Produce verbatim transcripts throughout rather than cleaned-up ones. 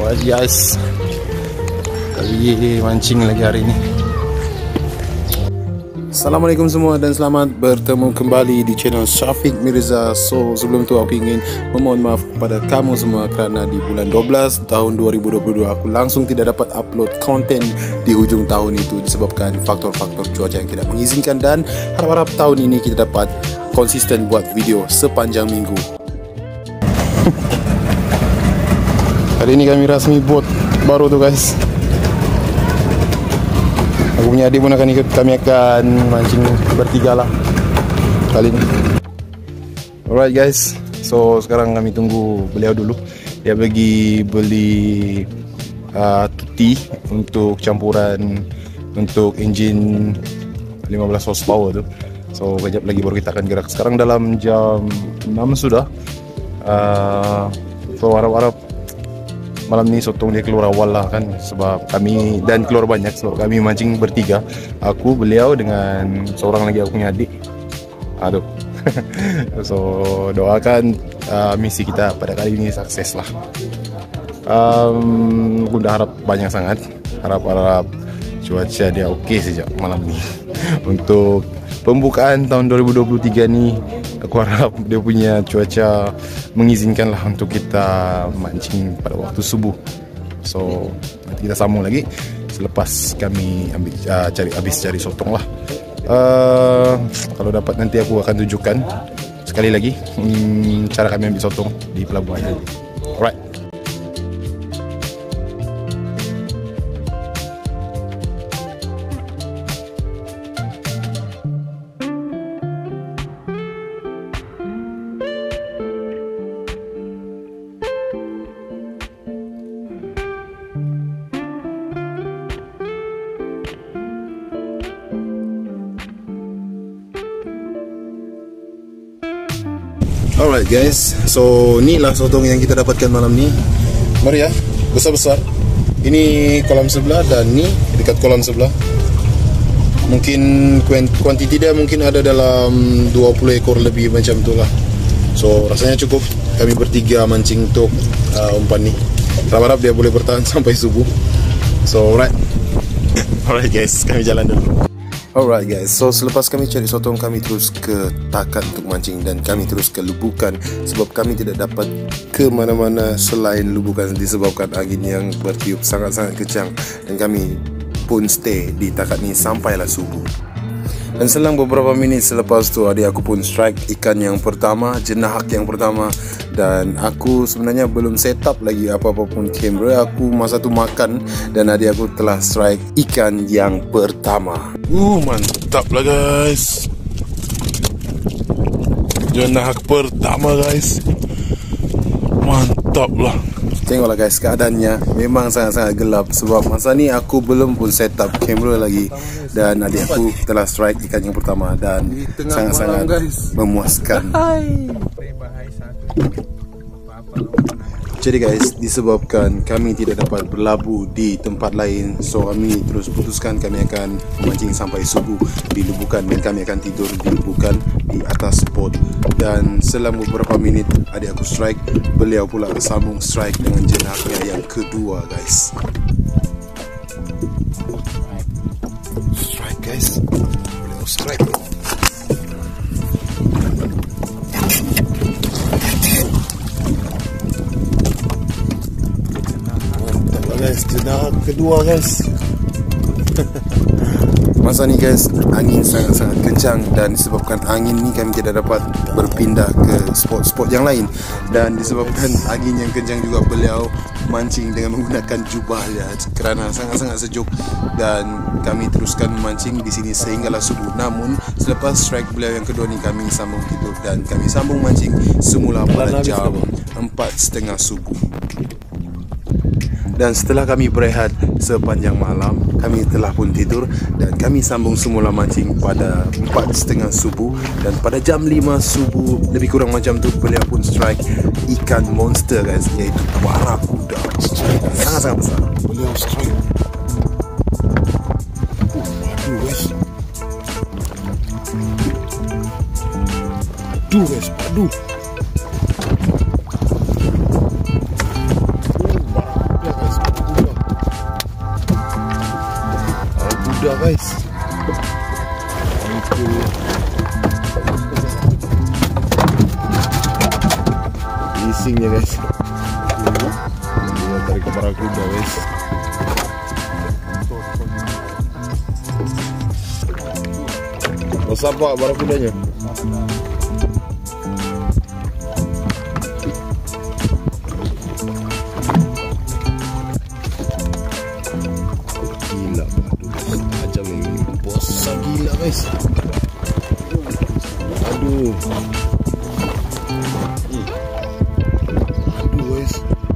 Alright guys, kami mancing lagi hari ini. Assalamualaikum semua dan selamat bertemu kembali di channel Syafiq Mirza. So sebelum tu aku ingin memohon maaf kepada kamu semua kerana di bulan dua belas tahun dua ribu dua puluh dua aku langsung tidak dapat upload konten di hujung tahun itu disebabkan faktor-faktor cuaca yang tidak mengizinkan, dan harap-harap tahun ini kita dapat konsisten buat video sepanjang minggu. Hari ini kami rasmi buat baru tu guys. Aku punya adik pun akan ikut, kami akan mancing bertiga lah kali ini. Alright guys, so sekarang kami tunggu beliau dulu. Dia pergi beli uh, tuti untuk campuran untuk enjin lima belas horsepower tu. So kejap lagi baru kita akan gerak. Sekarang dalam jam enam sudah. uh, So harap-harap malam ni sotong dia keluar awal lah kan, sebab kami dan keluar banyak, sebab kami mancing bertiga, aku, beliau dengan seorang lagi aku punya adik. Aduh. So doakan uh, misi kita pada kali ini sukses lah. um, Aku dah harap banyak sangat, harap-harap cuaca dia okey saja malam ni. Untuk pembukaan tahun dua ribu dua puluh tiga ni, aku harap dia punya cuaca mengizinkan lah untuk kita mancing pada waktu subuh. So nanti kita sambung lagi selepas kami ambil, uh, cari habis cari sotong lah. uh, Kalau dapat nanti aku akan tunjukkan sekali lagi hmm, cara kami ambil sotong di pelabuhan ini. Alright. Alright guys, so inilah sotong yang kita dapatkan malam ni. Mari ya, besar-besar. Ini kolam sebelah dan ni dekat kolam sebelah. Mungkin kuantiti dia mungkin ada dalam dua puluh ekor lebih macam tu lah. So rasanya cukup kami bertiga mancing untuk uh, umpan ni. Harap-harap dia boleh bertahan sampai subuh. So alright. Alright guys, kami jalan dulu. Alright guys, so selepas kami cari sotong, kami terus ke takat untuk mancing dan kami terus ke lubukan, sebab kami tidak dapat ke mana-mana selain lubukan disebabkan angin yang bertiup sangat-sangat kencang, dan kami pun stay di takat ni sampailah subuh. Dan selang beberapa minit selepas tu, adik aku pun strike ikan yang pertama, jenahak yang pertama. Dan aku sebenarnya belum set up lagi apa-apa pun kamera. Aku masa tu makan dan adik aku telah strike ikan yang pertama. Uh, mantap lah guys. Jenahak pertama guys. Mantap lah. Tengoklah guys, keadaannya memang sangat-sangat gelap sebab masa ni aku belum pun set up kamera lagi, dan adik aku telah strike ikan yang pertama dan sangat-sangat memuaskan. Jadi guys, disebabkan kami tidak dapat berlabuh di tempat lain, so kami terus putuskan kami akan memancing sampai subuh di lubukan, dan kami akan tidur di lubukan di atas spot. Dan selang beberapa minit adik aku strike, beliau pula bersambung strike dengan jenahaknya yang kedua guys. Strike guys, beliau strike. Guys, jenahak kedua guys. Masa ni guys, angin sangat-sangat kencang, dan disebabkan angin ni kami tidak dapat berpindah ke spot-spot yang lain, dan disebabkan angin yang kencang juga beliau mancing dengan menggunakan jubahnya kerana sangat-sangat sejuk, dan kami teruskan memancing di sini sehinggalah subuh. Namun selepas strike beliau yang kedua ni, kami sambung tidur dan kami sambung mancing semula pada jam empat setengah subuh. Dan setelah kami berehat sepanjang malam, kami telah pun tidur dan kami sambung semula mancing pada empat setengah subuh. Dan pada jam lima subuh lebih kurang macam tu, beliau pun strike ikan monster guys, iaitu barakuda. Sangat-sangat besar. Beliau strike. Aduh guys. Aduh guys, aduh. guys. Isingnya guys. Dia tarik ke barakuda guys. Besar pak barakudanya. Gila, aduh, macam ini bosan gila guys. Aduh, aduh guys,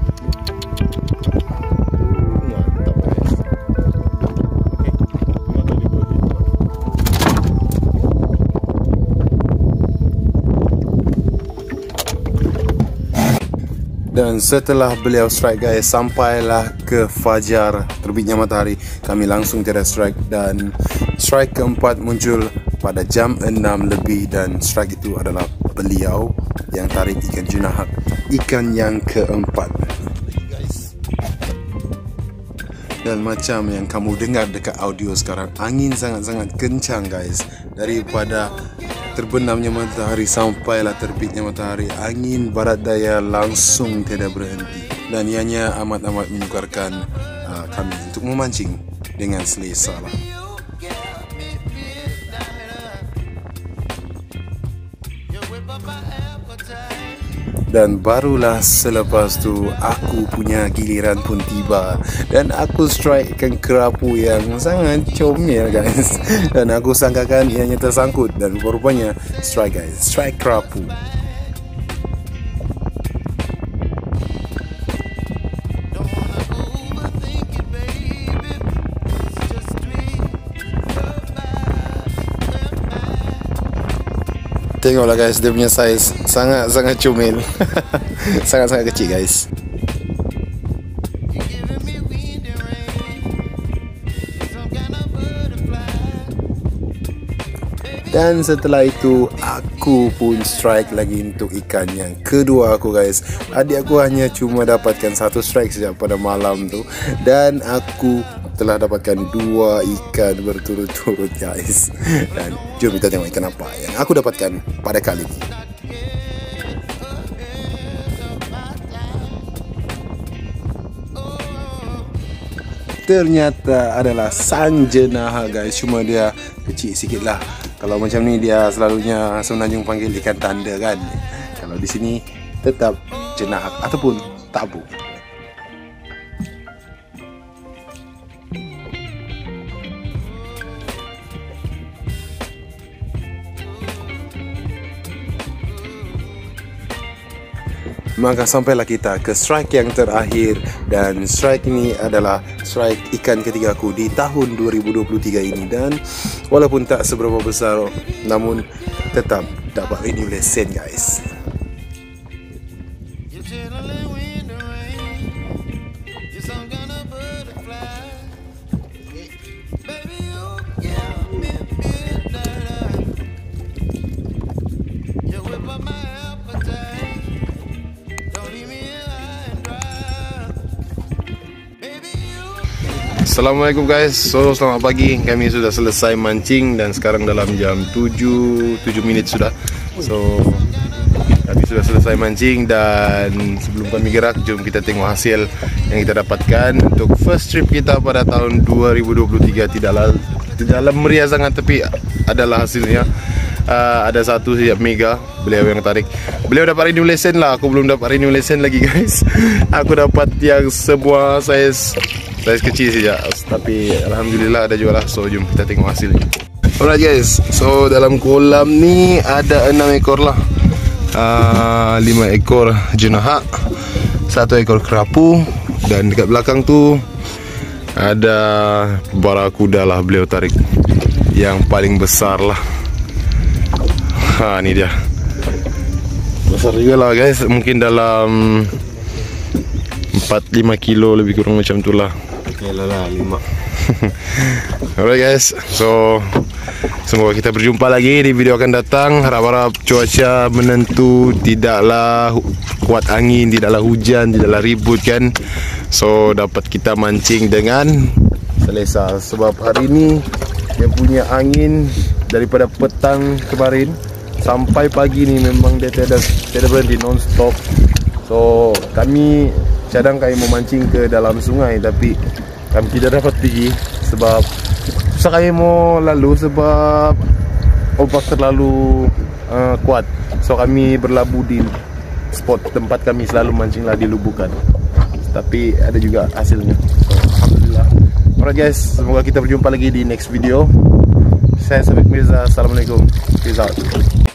mantap guys. Dan setelah beliau strike guys, sampailah ke fajar terbitnya matahari, kami langsung tiada strike. Dan strike keempat muncul pada jam enam lebih, dan strike itu adalah beliau yang tarik ikan junahak, ikan yang keempat. Dan macam yang kamu dengar dekat audio sekarang, angin sangat-sangat kencang guys. Daripada terbenamnya matahari sampailah terbitnya matahari, angin barat daya langsung tiada berhenti. Dan ianya amat-amat menyukarkan uh, kami untuk memancing dengan selesa lah. Dan barulah selepas tu aku punya giliran pun tiba, dan aku strike ikan kerapu yang sangat comel guys. Dan aku sangkakan ianya tersangkut, dan rupa-rupanya strike guys, strike kerapu. Tengoklah guys, dia punya size sangat-sangat comel. Sangat-sangat kecil guys. Dan setelah itu aku pun strike lagi untuk ikan yang kedua aku guys. Adik aku hanya cuma dapatkan satu strike saja pada malam tu, dan aku telah dapatkan dua ikan berturut-turut guys. Dan jom kita tengok ikan apa yang aku dapatkan pada kali ini. Ternyata adalah sanjenaha guys, cuma dia kecil sikit lah. Kalau macam ni dia selalunya Semenanjung panggil ikan tanda kan. Kalau di sini tetap jenahak ataupun tabu. Maka sampailah kita ke strike yang terakhir, dan strike ini adalah strike ikan ketiga aku di tahun dua ribu dua puluh tiga ini. Dan walaupun tak seberapa besar, namun tetap dapat renew lesen guys. Assalamualaikum guys. So selamat pagi. Kami sudah selesai mancing dan sekarang dalam jam tujuh minit sudah. So kami sudah selesai mancing, dan sebelum kami gerak, jom kita tengok hasil yang kita dapatkan untuk first trip kita pada tahun dua ribu dua puluh tiga. Tidaklah tidaklah meriah sangat, tapi adalah hasilnya. Uh, ada satu siap mega, beliau yang tarik. Beliau dapat renew lesen lah, aku belum dapat renew lesen lagi guys. Aku dapat yang semua size size kecil saja, tapi alhamdulillah ada juga lah. So jom kita tengok hasilnya. Alright guys, so dalam kolam ni ada enam ekor lah. uh, lima ekor junahak, satu ekor kerapu, dan dekat belakang tu ada barakuda lah, beliau tarik yang paling besar lah. Ha, ni dia. Besar juga lah guys, mungkin dalam empat lima kilo lebih kurang macam tu lah. Yalah lah, lima. Alright guys, so semoga kita berjumpa lagi di video akan datang. Harap-harap cuaca menentu, tidaklah kuat angin, tidaklah hujan, tidaklah ribut kan. So dapat kita mancing dengan selesa. Sebab hari ini Dia punya angin daripada petang kemarin sampai pagi ni memang dia tiada tiada berhenti, non-stop. So kami cadang kami memancing ke dalam sungai, tapi kami tidak dapat pergi sebab susah kami mau lalu sebab ombak terlalu uh, kuat. So kami berlabuh di spot tempat kami selalu mancing lah, di Lubukan. Tapi ada juga hasilnya, so alhamdulillah. Alright guys, semoga kita berjumpa lagi di next video. Saya Sabik Mirza, assalamualaikum, peace out.